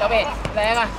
右邊靚啊！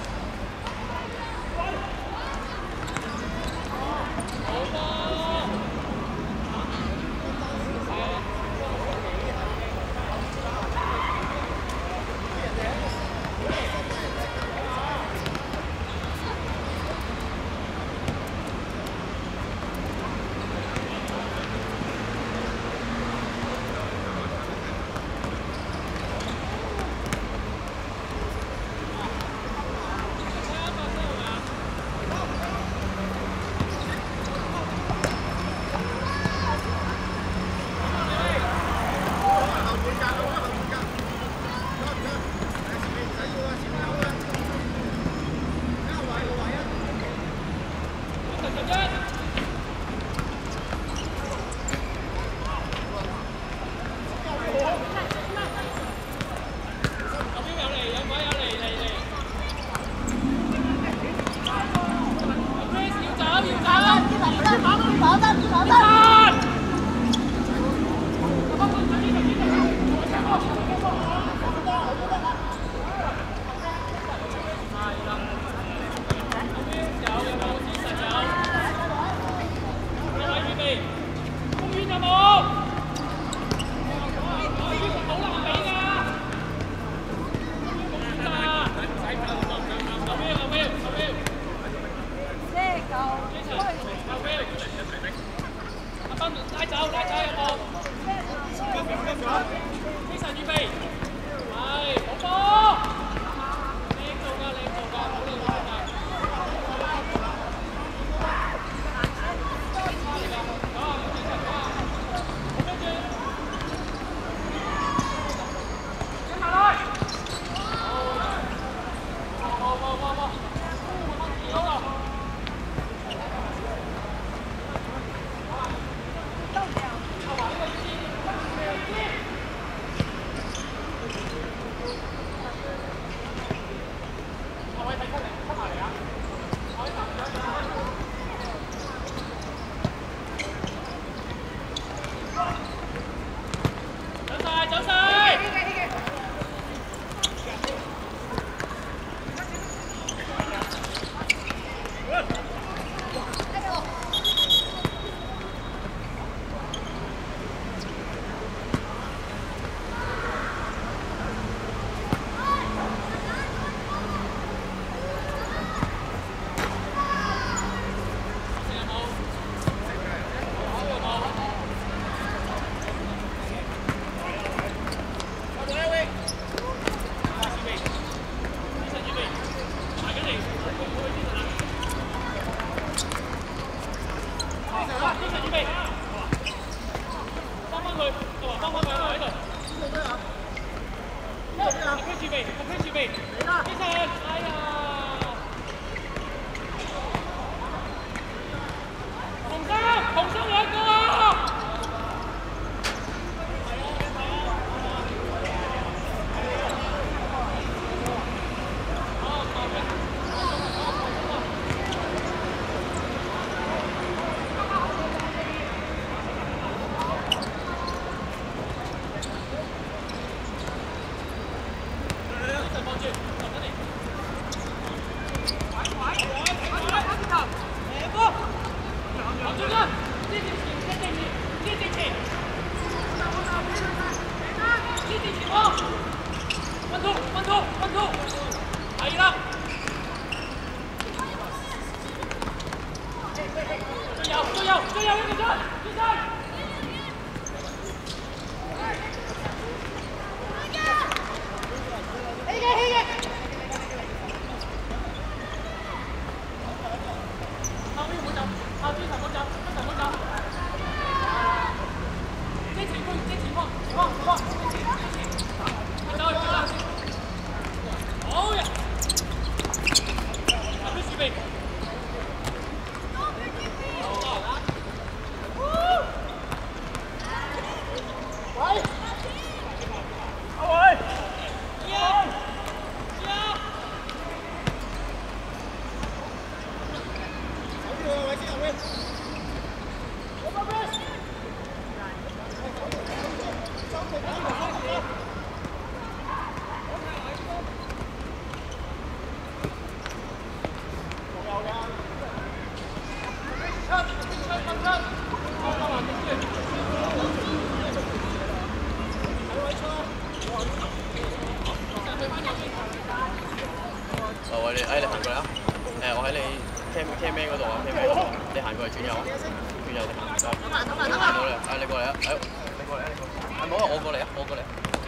你行過嚟啊！我喺你 cam man 嗰度啊 ，cam man 嗰度，你行過嚟轉右啊，轉右你行。行到嚟，你過嚟啊！你過嚟啊！你過嚟。冇啊！我過嚟啊！我過嚟。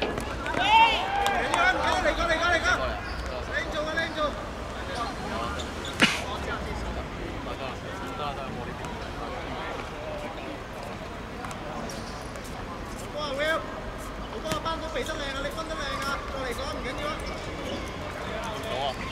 嚟過。靚做啊！靚做。得啦，我呢邊。好啊 ，Will， 好多班都避得靚啊，你分得靚啊，過嚟講唔緊要啊。好啊。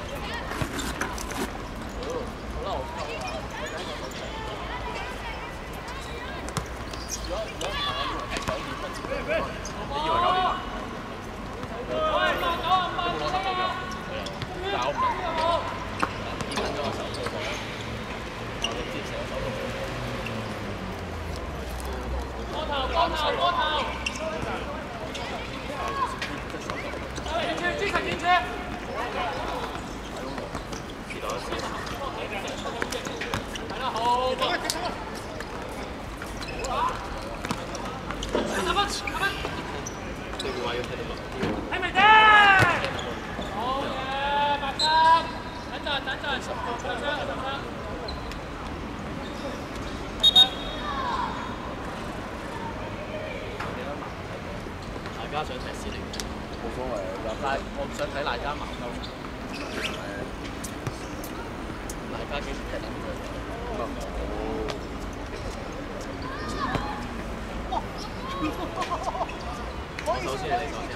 大家想踢士力，冇所謂，但係我唔想睇賴家矛鳩。賴家幾時踢得佢？我首先你講先。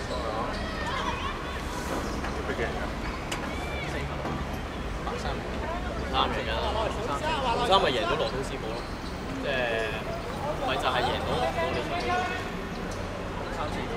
俾幾人㗎？4球。白衫。3嚟㗎。紅衫咪贏到羅東師傅咯，即係咪就係贏到你場波？3次。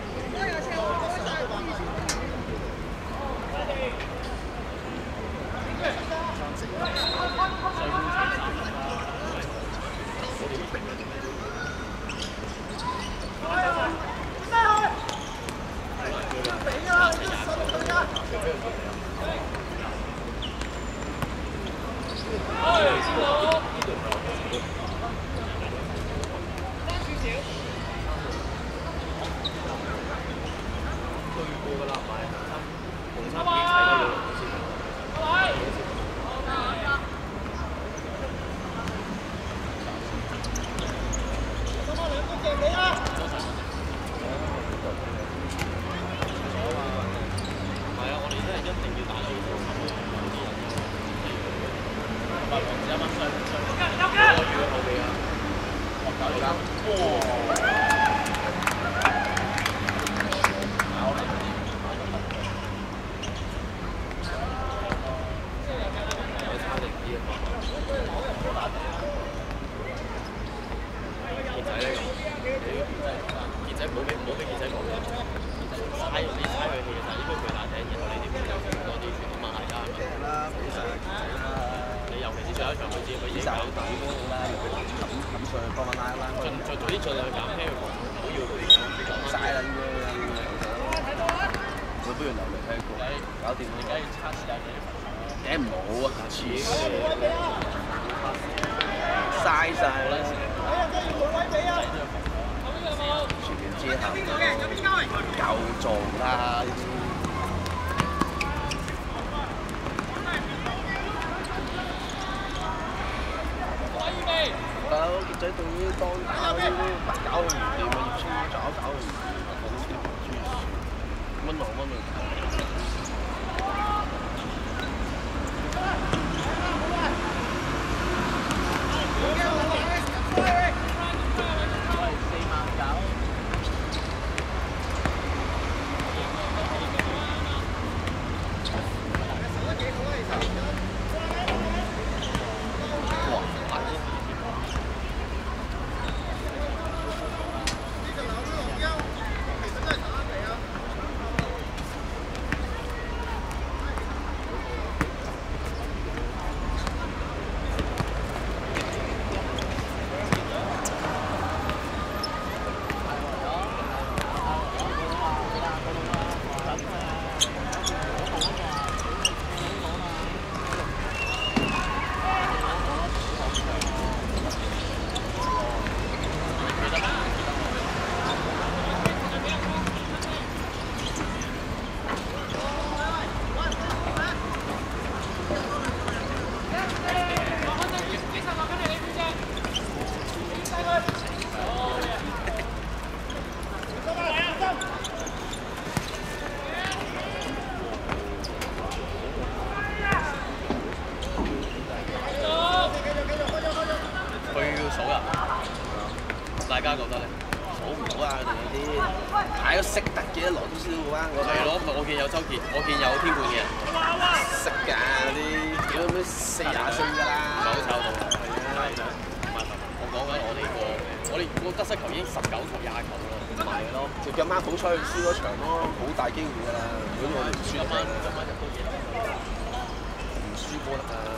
啊！ 係咯，我見有周杰，我見有天冠嘅人。 識㗎啲，屌咩40歲㗎啦！ 唔係好炒到。係啊。唔係，我講緊我哋個得失球已經19球20球咯。唔係咯，就今晚好彩輸嗰場咯，好大機會㗎啦！如果我哋唔輸，今晚入到嘢啦。唔輸波得啊！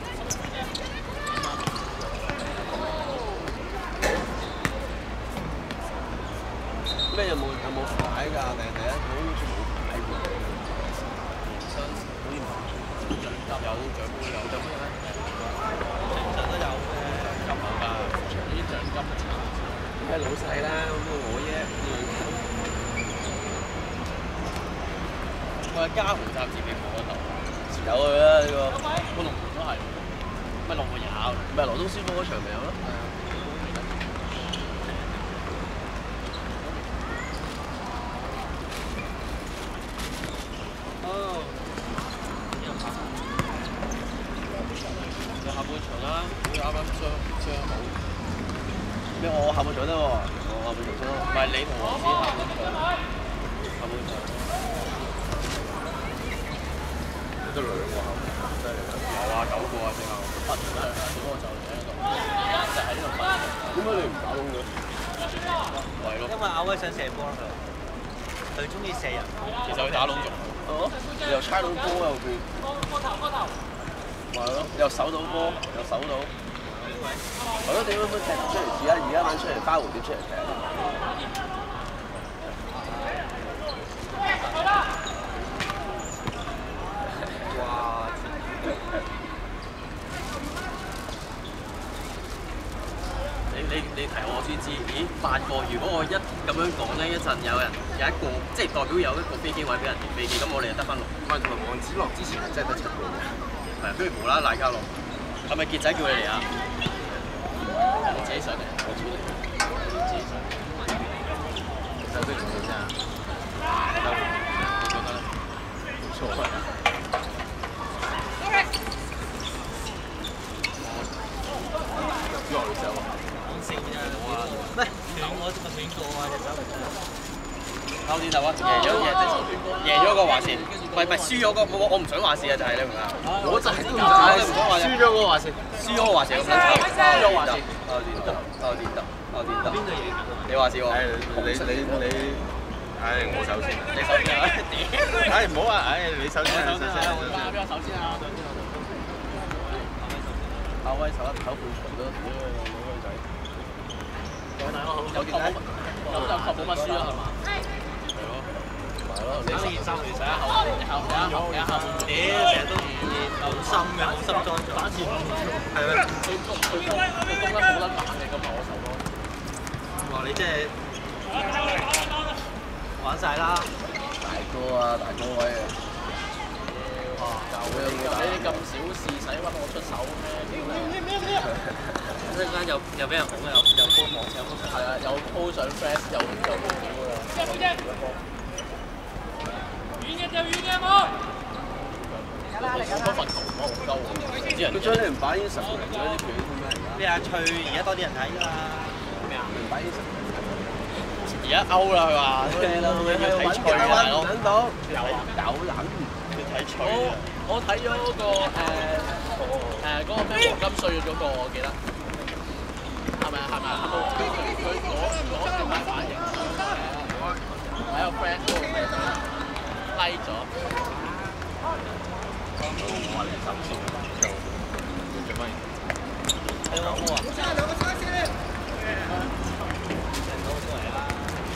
咩有冇牌㗎？第一好似冇牌喎。年薪好似冇。有獎杯有獎杯咩？正常都有嘅。金啊！呢啲獎金差。咩老細啦？咁我啫。我係家豪雜誌嘅嗰頭。有佢啦呢個。個龍門都係。咪龍門有。咪羅東師傅嗰場咪有咯。係啊。下半場啦，啱啱傷好。咩？我下半場得喎，我下半場傷。唔係你同黃子下半場。下半場。得2個下半場，犀利啦！有啊，9個啊，最後8個啦，小哥就喺度，就喺呢度8個。點解你唔打窿嘅？係咯。因為阿威想射波啦，佢中意射人。其實佢打窿咗。哦。又猜到波又變。波頭。咪咯，又守到波，又守到。係咯，點樣踢出嚟？而家玩出嚟花蝴蝶出嚟踢。哇！你提我先知，咦8個？如果我一咁樣講咧，一陣有一個，即係代表有一個飛機位俾人連飛機，咁我哋就得翻6。唔係，同埋黃子樂之前係真係得7個。係，跟住無啦啦賴交落，係咪傑仔叫你嚟啊？我自己上嚟，我自己嚟，自己上嚟。手機仲好聲啊？你覺得咧？冇錯啊。落嚟手啊！講笑啫，咩？斷我咪斷過啊！隻手咪真係。歐戰就啊，贏咗個話事，唔係輸咗個我唔想話事啊，就係你明唔明啊？我就係都唔想話事，輸咗個話事，輸咗個話事咁撚慘，輸咗話事。邊度贏？你話事喎？你，唉，我首先，你首先啊！屌，唉唔好啊，唉你首先，邊個首先啊？阿威手一頭半場都屌你老女仔，有件睇，有確保乜輸啊係嘛？係咯，你件衫其實一後，屌成日都好深嘅，好深裝咗。打字係咪？佢攻得好撚慢嘅今日我手波。哇！你真係玩曬啦！大哥啊，大哥位啊！哇！夠啦！呢啲咁小事使屈我出手咩？一陣間又俾人捧，又 po 網上，係啊，又 po 上 Flash，又 po 屌啦！嗰份球我唔夠喎，啲人佢將你唔擺 Ins 嚟咗啲片咩？咩啊？翠而家多啲人睇㗎嘛？咩啊？唔擺 Ins 而家歐啦，佢話要睇翠啊，大佬。有撚要睇翠啊！我睇咗嗰個嗰個咩黃金歲月嗰個，我記得係咪啊？佢攞條牌反應喺個 friend 嗰度like 咗。我嚟手先做乜嘢？你攞波啊？兩個叉先。攞出嚟啦！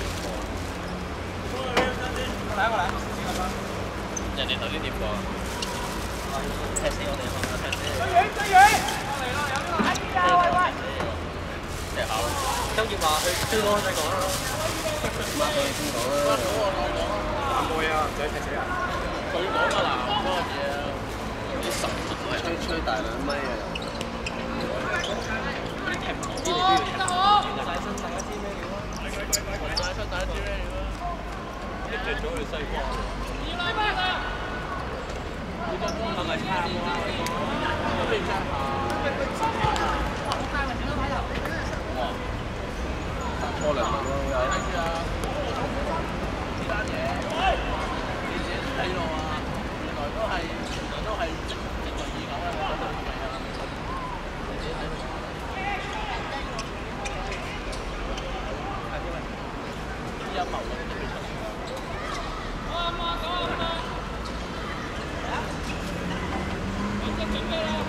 第一個嚟。人哋頭先點講？踢死我哋啊！踢死！追遠！嚟啦！有邊個喺邊㗎？喂喂！踢下咯。周傑話去追我再講啦。乜去邊講啦？打波啊！唔使踢死人。佢講㗎啦，嗰個嘢啲神吹大2米啊！啲踢唔好啲你都要踢。轉晒身，大家知咩料啊？轉晒身，大家知咩料啊？一着咗去西瓜。係咪差唔多啊？都未差下。哇！打錯2問咯，有。睇住啊！呢單嘢。 睇路啊！原來都係直來二九啊！講到尾啊！你自己睇路啊！係啲咩？啲陰謀論都出嚟。準備啦！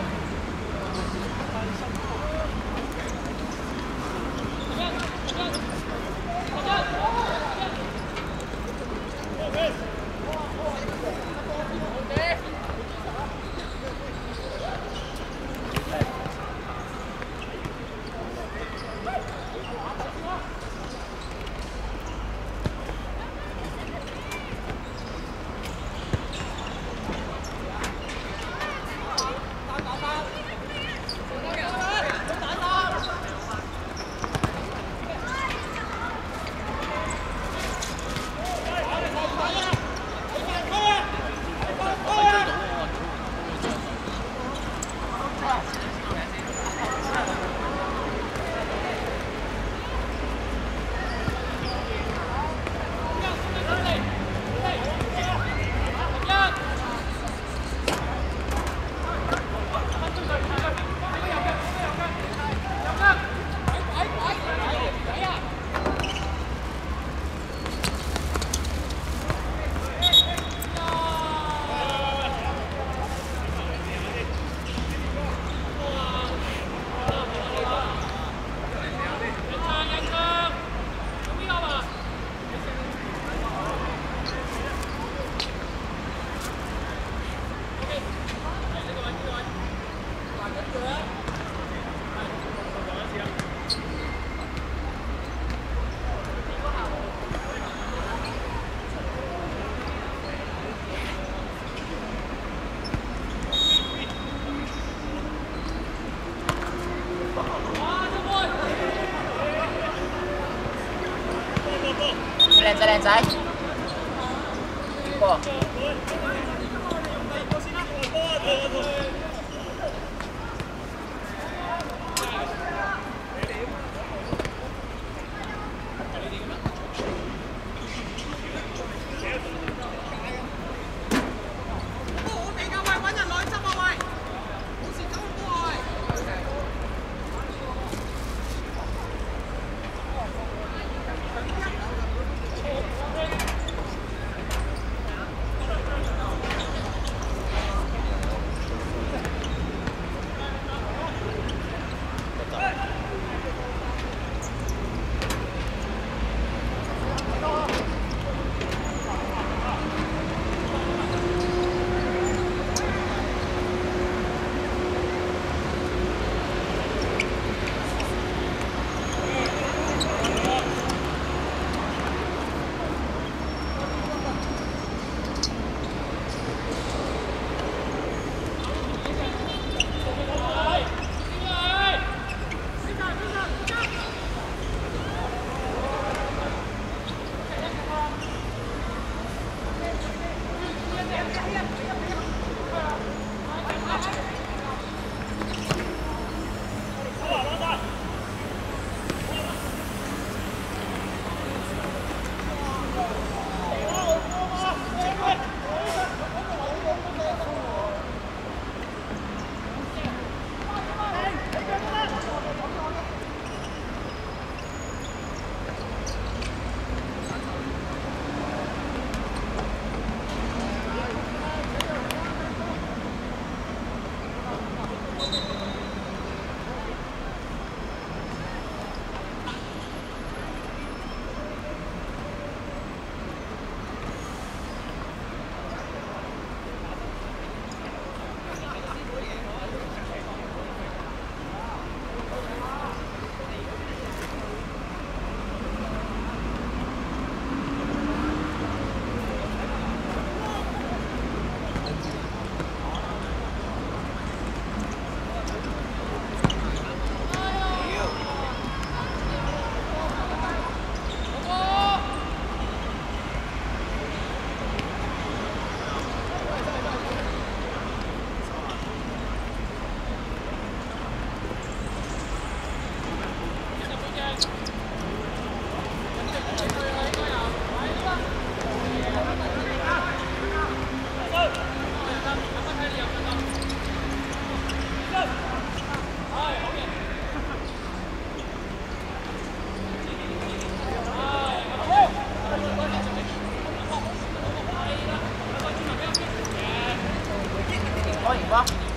靚仔，波。 贏波。